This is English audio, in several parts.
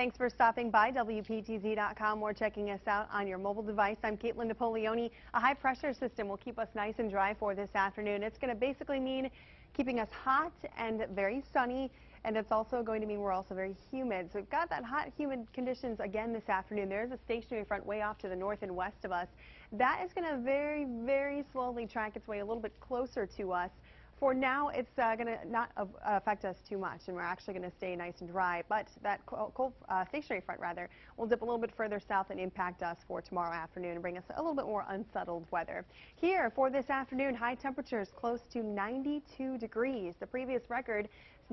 Thanks for stopping by WPTZ.com or checking us out on your mobile device. I'm Caitlin Napoleone. A high pressure system will keep us nice and dry for this afternoon. It's going to basically mean keeping us hot and very sunny, and it's also going to mean we're also very humid. So we've got that hot, humid conditions again this afternoon. There's a stationary front way off to the north and west of us. That is going to very slowly track its way a little bit closer to us. For now, it's going to not affect us too much, and we're actually going to stay nice and dry. But that cold stationary front, rather, will dip a little bit further south and impact us for tomorrow afternoon and bring us a little bit more unsettled weather. Here for this afternoon, high temperatures close to 92 degrees. The previous record is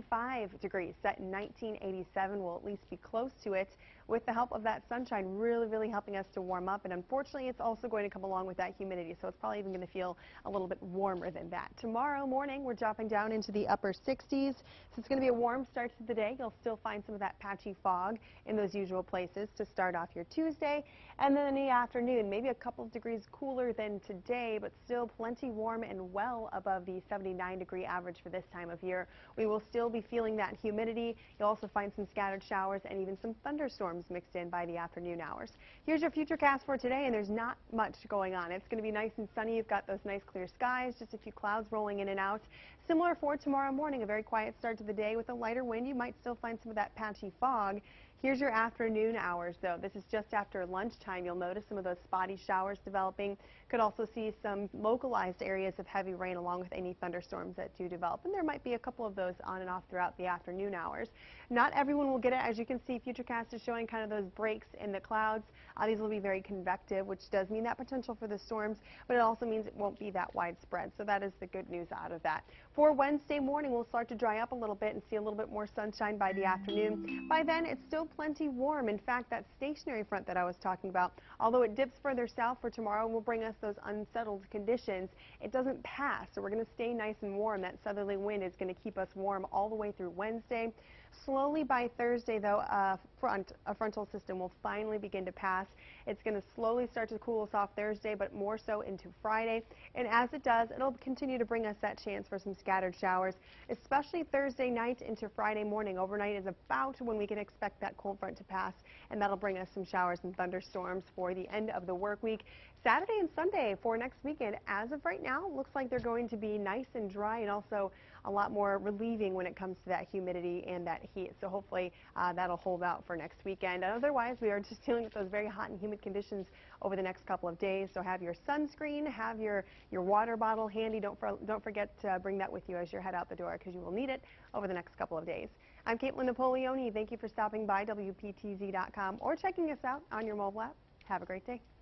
95 degrees, set in 1987. We'll at least be close to it with the help of that sunshine really helping us to warm up. And unfortunately, it's also going to come along with that humidity, so it's probably even going to feel a little bit warmer than that. Tomorrow morning, we're dropping down into the upper 60s. So it's going to be a warm start to the day. You'll still find some of that patchy fog in those usual places to start off your Tuesday. And then in the afternoon, maybe a couple of degrees cooler than today, but still plenty warm and well above the 79-degree average for this time of year. We will still be feeling that humidity. You'll also find some scattered showers and even some thunderstorms mixed in by the afternoon hours. Here's your futurecast for today, and there's not much going on. It's going to be nice and sunny. You've got those nice clear skies, just a few clouds rolling in and out. Similar for tomorrow morning, a very quiet start to the day with a lighter wind. You might still find some of that patchy fog. Here's your afternoon hours, though. This is just after lunchtime. You'll notice some of those spotty showers developing. Could also see some localized areas of heavy rain along with any thunderstorms that do develop. And there might be a couple of those on and off throughout the afternoon hours. Not everyone will get it. As you can see, Futurecast is showing kind of those breaks in the clouds. These will be very convective, which does mean that potential for the storms, but it also means it won't be that widespread. So that is the good news out of that. For Wednesday morning, we'll start to dry up a little bit and see a little bit more sunshine by the afternoon. By then, it's still plenty warm. In fact, that stationary front that I was talking about, although it dips further south for tomorrow, will bring us those unsettled conditions. It doesn't pass, so we're going to stay nice and warm. That southerly wind is going to keep us warm all the way through Wednesday. Slowly by Thursday, though, a frontal system will finally begin to pass. It's going to slowly start to cool us off Thursday, but more so into Friday. And as it does, it'll continue to bring us that chance for some scattered showers, especially Thursday night into Friday morning. Overnight is about when we can expect that cold front to pass, and that'll bring us some showers and thunderstorms for the end of the work week. Saturday and Sunday for next weekend, as of right now, looks like they're going to be nice and dry and also a lot more relieving when it comes to that humidity and that heat. So hopefully that'll hold out for next weekend. Otherwise, we are just dealing with those very hot and humid conditions over the next couple of days. So have your sunscreen, have your water bottle handy. Don't forget to bring that with you as you head out the door, because you will need it over the next couple of days. I'm Caitlin Napoleone. Thank you for stopping by WPTZ.com or checking us out on your mobile app. Have a great day.